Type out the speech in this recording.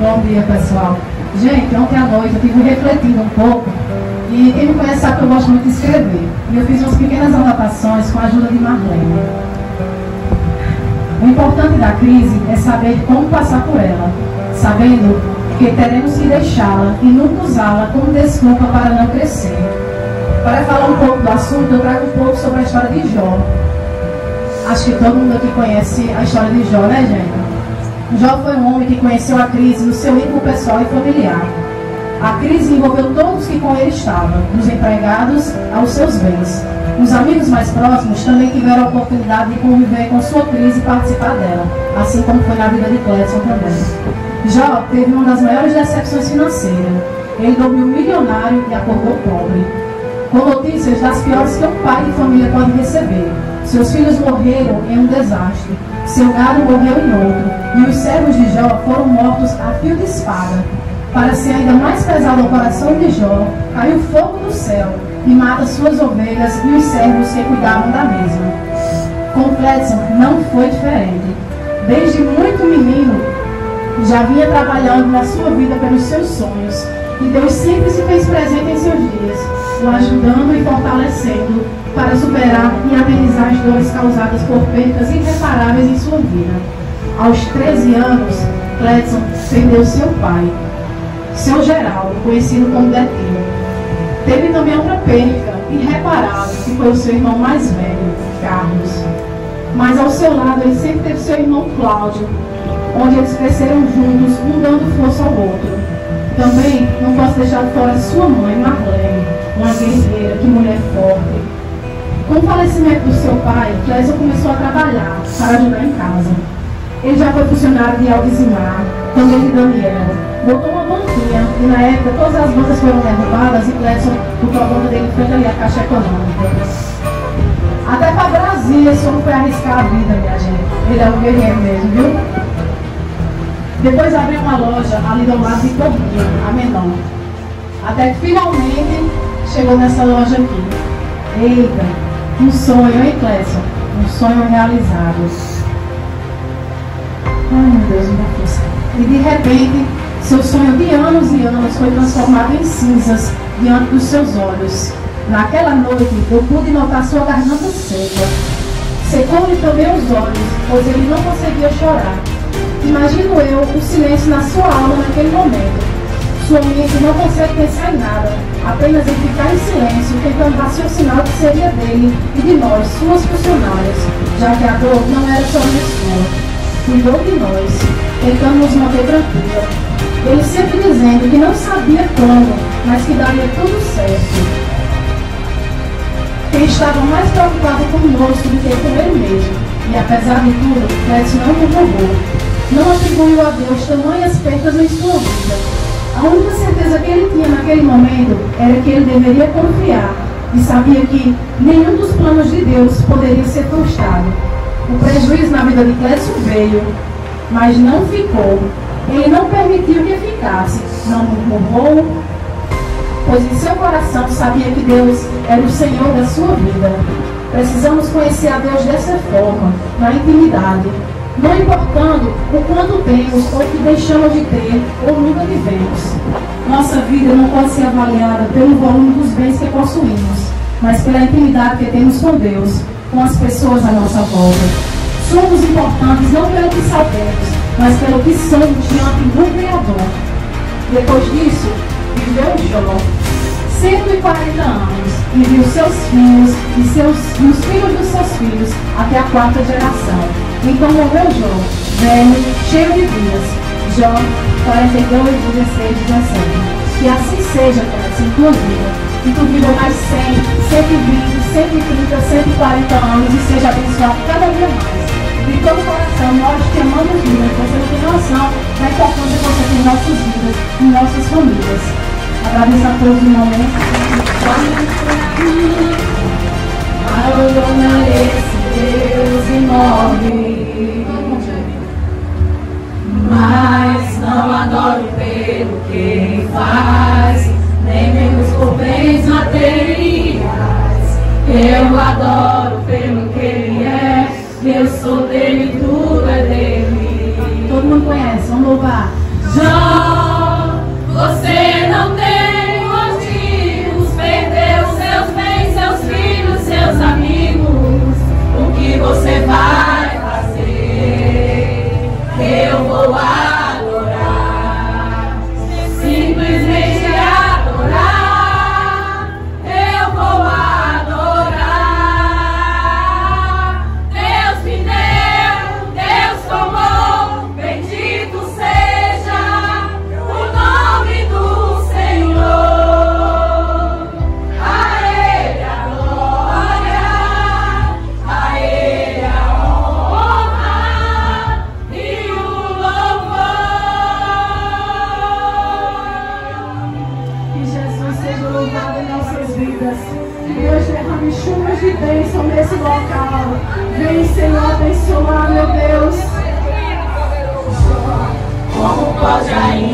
Bom dia, pessoal. Gente, ontem à noite eu tive refletindo um pouco e quem me conhece sabe que eu gosto muito de escrever. E eu fiz umas pequenas anotações com a ajuda de Marlene. O importante da crise é saber como passar por ela, sabendo que teremos que deixá-la e nunca usá-la como desculpa para não crescer. Para falar um pouco do assunto, eu trago um pouco sobre a história de Jó. Acho que todo mundo aqui conhece a história de Jó, né, gente? Jó foi um homem que conheceu a crise no seu íntimo pessoal e familiar. A crise envolveu todos que com ele estavam, dos empregados aos seus bens. Os amigos mais próximos também tiveram a oportunidade de conviver com sua crise e participar dela, assim como foi na vida de Clédson também. Jó teve uma das maiores decepções financeiras. Ele dormiu milionário e acordou pobre, com notícias das piores que um pai de família pode receber. Seus filhos morreram em um desastre, seu gado morreu em outro, e os servos de Jó foram mortos a fio de espada. Para ser ainda mais pesado ao coração de Jó, caiu fogo do céu e mata suas ovelhas e os servos que cuidavam da mesma. Com Clédson não foi diferente. Desde muito menino, já vinha trabalhando na sua vida pelos seus sonhos, e Deus sempre se fez presente em seus dias, o ajudando e fortalecendo para superar e amenizar as dores causadas por perdas irreparáveis em sua vida. Aos 13 anos, Clédson perdeu seu pai, seu Geraldo, conhecido como Betinho. Teve também outra perda irreparável, que foi o seu irmão mais velho, Carlos. Mas ao seu lado ele sempre teve seu irmão Cláudio, onde eles cresceram juntos, um dando força ao outro. Também não posso deixar de fora sua mãe, Marlene, uma guerreira, que mulher forte. Com o falecimento do seu pai, Clédson começou a trabalhar para ajudar em casa. Ele já foi funcionário de Aldizimar, também de Daniel. Botou uma banquinha e na época todas as bancas foram derrubadas e Clédson botou a banca dele em frente ali à Caixa Econômica. Até para Brasília esse homem foi arriscar a vida, minha gente. Ele é um guerreiro mesmo, viu? Depois abriu uma loja ali do lado de Torbinha, a menor. Até que finalmente chegou nessa loja aqui. Eita, um sonho, hein, Clédson? Um sonho realizado. Ai, meu Deus, minha força. E de repente, seu sonho de anos e anos foi transformado em cinzas diante dos seus olhos. Naquela noite, eu pude notar sua garganta seca. Secou-lhe também os olhos, pois ele não conseguia chorar. Imagino eu o silêncio na sua alma naquele momento. Sua mente não consegue pensar em nada, apenas em ficar em silêncio, tentando raciocinar o que seria dele e de nós, suas funcionárias, já que a dor não era somente sua. Cuidou de nós, tentando nos manter tranquila. Ele sempre dizendo que não sabia como, mas que daria tudo certo. Quem estava mais preocupado conosco do que com ele mesmo. E apesar de tudo, Clédson não murmurou. Não atribuiu a Deus tamanhas perdas em sua vida. A única certeza que ele tinha naquele momento era que ele deveria confiar. E sabia que nenhum dos planos de Deus poderia ser frustrado. O prejuízo na vida de Clédson veio, mas não ficou. Ele não permitiu que ficasse, não murmurou, pois em seu coração sabia que Deus era o Senhor da sua vida. Precisamos conhecer a Deus dessa forma, na intimidade, não importando o quanto temos ou que deixamos de ter ou nunca tivemos. Nossa vida não pode ser avaliada pelo volume dos bens que possuímos, mas pela intimidade que temos com Deus, com as pessoas à nossa volta. Somos importantes não pelo que sabemos, mas pelo que somos diante do Criador. Depois disso, viveu Jó 140 anos e viu seus filhos e os filhos dos seus filhos até a 4ª geração. Então morreu Jó, velho, cheio de dias. Jó 42, 16, 17. Que assim seja, Clédson, em tua vida. Que tu viva mais 100, 120, 130, 140 anos e seja abençoado cada dia mais. De todo o coração, nós te amamos muito. Você não tem noção da importância que você tem em nossas vidas, em nossas famílias. Agradeço a todos o momento. Abandonarei Deus imóvel, mas não adoro pelo que ele faz, nem menos por bens materiais. Eu adoro pelo que ele é, eu sou dele, tudo é dele. Todo mundo conhece, vamos louvar. vou adorar, simplesmente adorar, eu vou adorar. Deus me deu, Deus tomou, bendito seja o nome do Senhor. A Ele a glória, a Ele a honra e o louvor. Que Jesus seja louvado em nossas vidas. Que Deus derrame chuvas de bênção nesse local. Vem, Senhor, abençoar, meu Deus. Como pode ainda